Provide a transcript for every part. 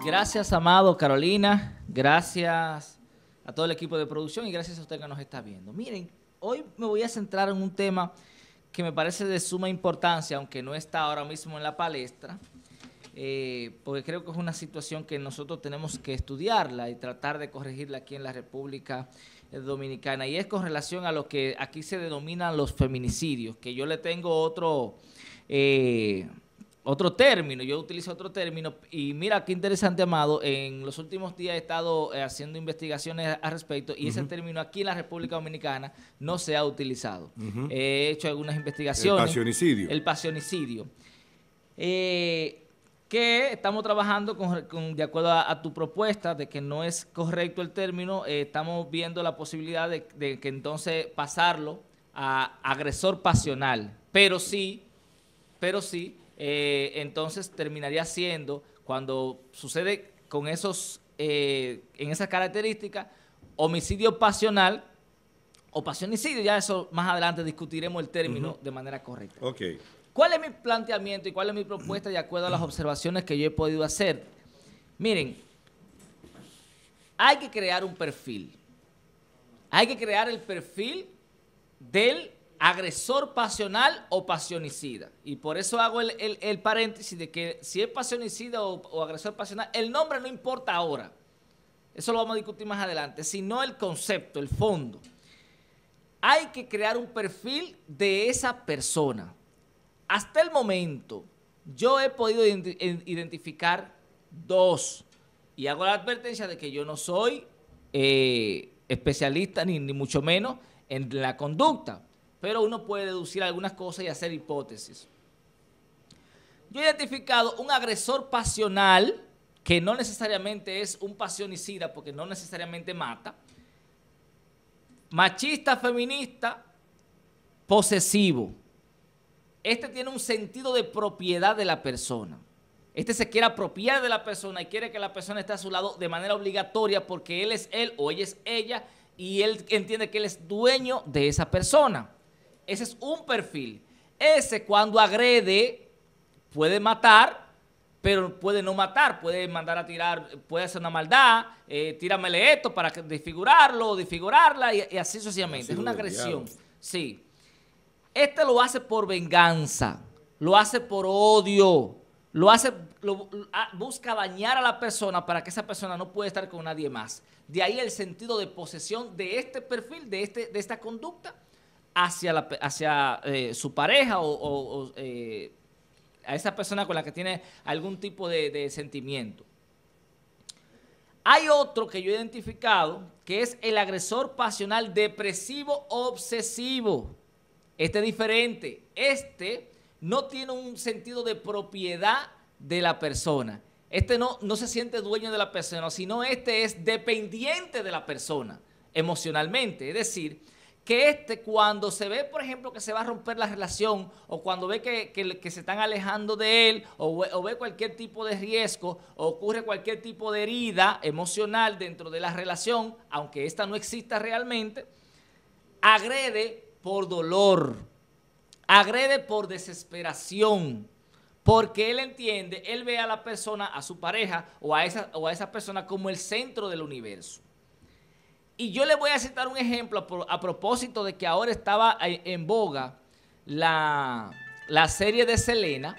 Gracias, Amado, Carolina. Gracias a todo el equipo de producción y gracias a usted que nos está viendo. Miren, hoy me voy a centrar en un tema que me parece de suma importancia, aunque no está ahora mismo en la palestra, porque creo que es una situación que nosotros tenemos que estudiarla y tratar de corregirla aquí en la República Dominicana, y es con relación a lo que aquí se denominan los feminicidios, que yo le tengo otro término, yo utilizo otro término, y mira qué interesante, Amado, en los últimos días he estado haciendo investigaciones al respecto, y ese término aquí en la República Dominicana no se ha utilizado. He hecho algunas investigaciones. El pasionicidio. El pasionicidio. Que estamos trabajando de acuerdo a tu propuesta de que no es correcto el término, estamos viendo la posibilidad de que entonces pasarlo a agresor pasional, pero sí, entonces terminaría siendo, cuando sucede con esos, en esas características, homicidio pasional o pasionicidio. Ya eso más adelante discutiremos el término de manera correcta. Okay. ¿Cuál es mi planteamiento y cuál es mi propuesta de acuerdo a las observaciones que yo he podido hacer? Miren, hay que crear un perfil. Hay que crear el perfil del agresor pasional o pasionicida. Y por eso hago el paréntesis de que si es pasionicida o agresor pasional, el nombre no importa ahora. Eso lo vamos a discutir más adelante, sino el concepto, el fondo. Hay que crear un perfil de esa persona. Hasta el momento, yo he podido identificar dos, y hago la advertencia de que yo no soy especialista ni mucho menos en la conducta, pero uno puede deducir algunas cosas y hacer hipótesis. Yo he identificado un agresor pasional, que no necesariamente es un pasionicida, porque no necesariamente mata, machista, feminista, posesivo. Este tiene un sentido de propiedad de la persona. Este se quiere apropiar de la persona y quiere que la persona esté a su lado de manera obligatoria porque él es él o ella es ella y él entiende que él es dueño de esa persona. Ese es un perfil. Ese, cuando agrede, puede matar, pero puede no matar, puede mandar a tirar, puede hacer una maldad, tíramele esto para desfigurarlo o desfigurarla y así sucesivamente. Es una agresión. Sí. Este lo hace por venganza, lo hace por odio, busca dañar a la persona para que esa persona no pueda estar con nadie más. De ahí el sentido de posesión de este perfil, de esta conducta hacia su pareja o a esa persona con la que tiene algún tipo de sentimiento. Hay otro que yo he identificado que es el agresor pasional depresivo obsesivo. Este es diferente. Este no tiene un sentido de propiedad de la persona. Este no se siente dueño de la persona, sino este es dependiente de la persona emocionalmente. Es decir, que este, cuando se ve, por ejemplo, que se va a romper la relación, o cuando ve que se están alejando de él, o ve cualquier tipo de riesgo, o ocurre cualquier tipo de herida emocional dentro de la relación, aunque esta no exista realmente, agrede por dolor, agrede por desesperación, porque él entiende, él ve a la persona, a su pareja o a esa persona como el centro del universo. Y yo le voy a citar un ejemplo a propósito de que ahora estaba en boga la serie de Selena.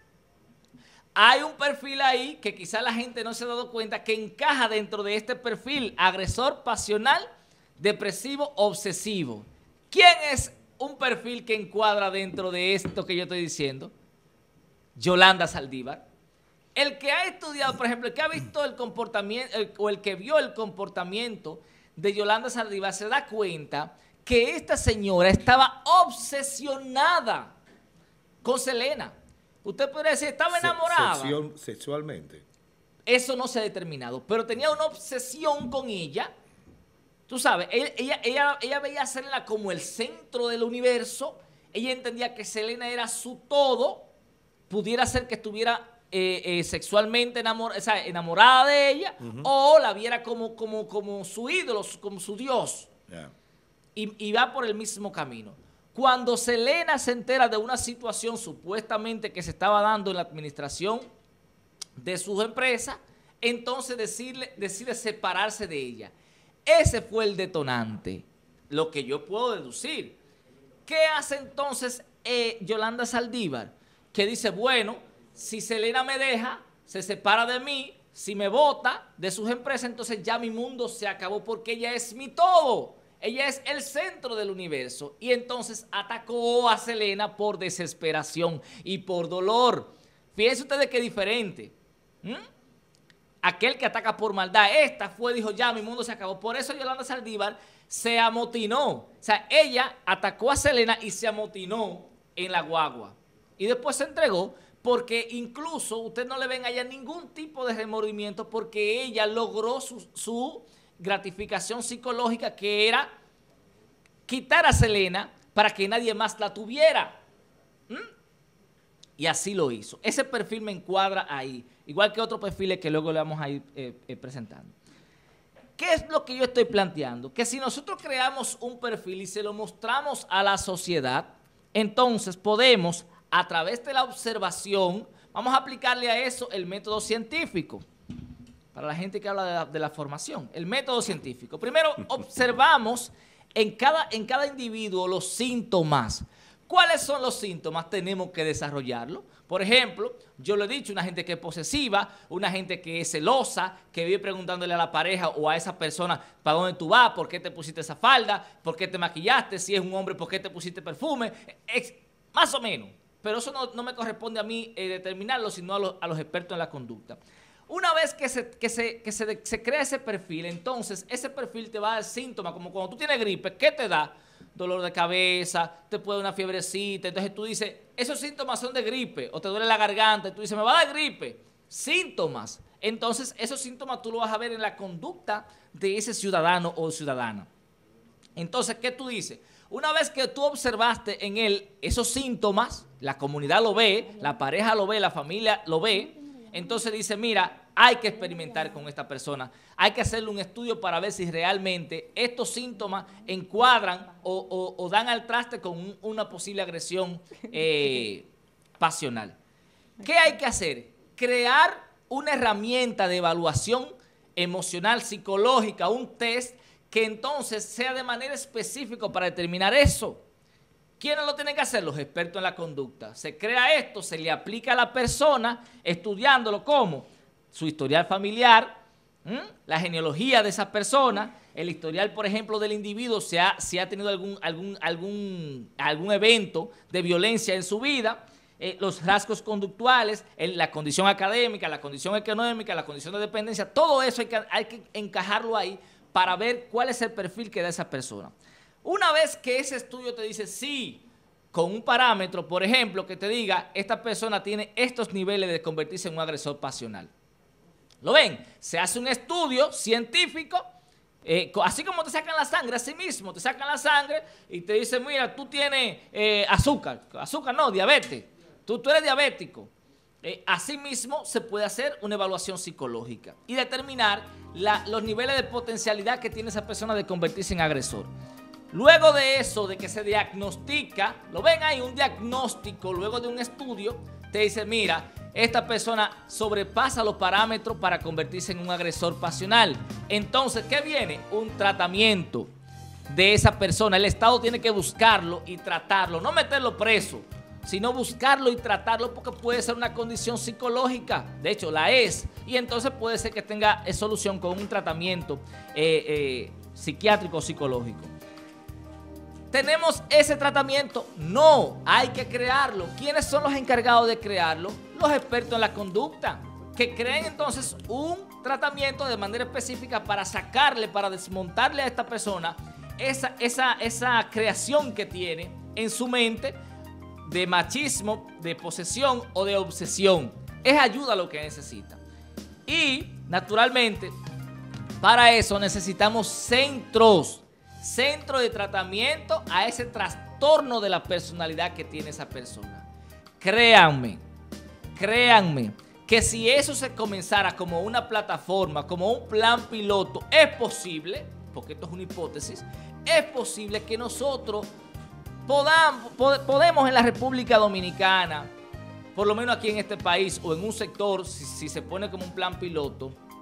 Hay un perfil ahí que quizá la gente no se ha dado cuenta que encaja dentro de este perfil: agresor pasional, depresivo, obsesivo. ¿Quién es un perfil que encuadra dentro de esto que yo estoy diciendo? Yolanda Saldívar. El que ha estudiado, por ejemplo, el que ha visto el comportamiento, o el que vio el comportamiento de Yolanda Saldívar, se da cuenta que esta señora estaba obsesionada con Selena. Usted podría decir, estaba enamorada. Sexualmente. Eso no se ha determinado, pero tenía una obsesión con ella. Tú sabes, ella veía a Selena como el centro del universo. Ella entendía que Selena era su todo. Pudiera ser que estuviera sexualmente enamorada de ella, o la viera como su ídolo, como su Dios. Yeah. Y va por el mismo camino. Cuando Selena se entera de una situación supuestamente que se estaba dando en la administración de sus empresas, entonces decide separarse de ella. Ese fue el detonante, lo que yo puedo deducir. ¿Qué hace entonces Yolanda Saldívar? Que dice, bueno, si Selena me deja, se separa de mí, si me bota de sus empresas, entonces ya mi mundo se acabó porque ella es mi todo. Ella es el centro del universo. Y entonces atacó a Selena por desesperación y por dolor. Fíjense ustedes qué diferente. Aquel que ataca por maldad, dijo, ya, mi mundo se acabó. Por eso Yolanda Saldívar se amotinó. O sea, ella atacó a Selena y se amotinó en la guagua. Y después se entregó porque incluso usted no le ven allá ningún tipo de remordimiento porque ella logró su gratificación psicológica, que era quitar a Selena para que nadie más la tuviera. Y así lo hizo. Ese perfil me encuadra ahí, igual que otros perfiles que luego le vamos a ir presentando. ¿Qué es lo que yo estoy planteando? Que si nosotros creamos un perfil y se lo mostramos a la sociedad, entonces podemos, a través de la observación, vamos a aplicarle a eso el método científico. Para la gente que habla de la formación, el método científico. Primero, observamos en cada individuo los síntomas. ¿Cuáles son los síntomas? Tenemos que desarrollarlo. Por ejemplo, yo le he dicho, una gente que es posesiva, una gente que es celosa, que vive preguntándole a la pareja o a esa persona, ¿para dónde tú vas? ¿Por qué te pusiste esa falda? ¿Por qué te maquillaste? Si es un hombre, ¿por qué te pusiste perfume? Más o menos. Pero eso no me corresponde a mí determinarlo, sino a los expertos en la conducta. Una vez que se crea ese perfil, entonces ese perfil te va a dar síntomas, como cuando tú tienes gripe, ¿qué te da? Dolor de cabeza, te puede dar una fiebrecita, entonces tú dices, esos síntomas son de gripe, o te duele la garganta, y tú dices, me va a dar gripe. Síntomas. Entonces, esos síntomas tú lo vas a ver en la conducta de ese ciudadano o ciudadana. Entonces, ¿qué tú dices? Una vez que tú observaste en él esos síntomas, la comunidad lo ve, la pareja lo ve, la familia lo ve, entonces dice, mira, hay que experimentar con esta persona, hay que hacerle un estudio para ver si realmente estos síntomas encuadran o dan al traste con una posible agresión pasional. ¿Qué hay que hacer? Crear una herramienta de evaluación emocional, psicológica, un test que entonces sea de manera específica para determinar eso. ¿Quiénes lo tienen que hacer? Los expertos en la conducta. Se crea esto, se le aplica a la persona, estudiándolo como su historial familiar, la genealogía de esa persona, el historial, por ejemplo, del individuo, si ha tenido algún evento de violencia en su vida, los rasgos conductuales, la condición académica, la condición económica, la condición de dependencia, todo eso hay que encajarlo ahí para ver cuál es el perfil que da esa persona. Una vez que ese estudio te dice sí, con un parámetro, por ejemplo, que te diga, esta persona tiene estos niveles de convertirse en un agresor pasional. ¿Lo ven? Se hace un estudio científico, así como te sacan la sangre, así mismo, te sacan la sangre y te dicen, mira, tú tienes azúcar no, diabetes, tú eres diabético. Así mismo se puede hacer una evaluación psicológica y determinar los niveles de potencialidad que tiene esa persona de convertirse en agresor. Luego de eso, de que se diagnostica, lo ven ahí, un diagnóstico, luego de un estudio, te dice, mira, esta persona sobrepasa los parámetros para convertirse en un agresor pasional. Entonces, ¿qué viene? Un tratamiento de esa persona. El Estado tiene que buscarlo y tratarlo, no meterlo preso, sino buscarlo y tratarlo porque puede ser una condición psicológica. De hecho, la es. Y entonces puede ser que tenga solución con un tratamiento psiquiátrico o psicológico. ¿Tenemos ese tratamiento? No, hay que crearlo. ¿Quiénes son los encargados de crearlo? Los expertos en la conducta, que creen entonces un tratamiento de manera específica para sacarle, para desmontarle a esta persona esa creación que tiene en su mente de machismo, de posesión o de obsesión. Es ayuda lo que necesita. Y, naturalmente, para eso necesitamos centros de tratamiento a ese trastorno de la personalidad que tiene esa persona. Créanme, que si eso se comenzara como una plataforma, como un plan piloto, es posible, porque esto es una hipótesis, es posible que nosotros podemos en la República Dominicana, por lo menos aquí en este país o en un sector, si se pone como un plan piloto,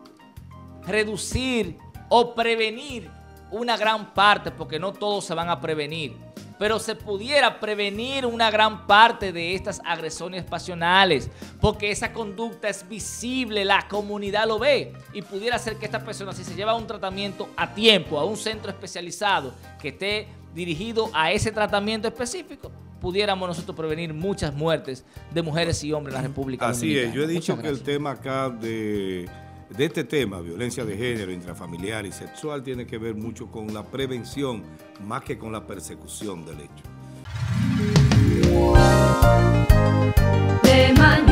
reducir o prevenir una gran parte, porque no todos se van a prevenir, pero se pudiera prevenir una gran parte de estas agresiones pasionales, porque esa conducta es visible, la comunidad lo ve, y pudiera ser que esta persona, si se lleva un tratamiento a tiempo, a un centro especializado que esté dirigido a ese tratamiento específico, pudiéramos nosotros prevenir muchas muertes de mujeres y hombres en la República Dominicana. Así es, yo he dicho que el tema acá de este tema, violencia de género, intrafamiliar y sexual, tiene que ver mucho con la prevención más que con la persecución del hecho. De mañana.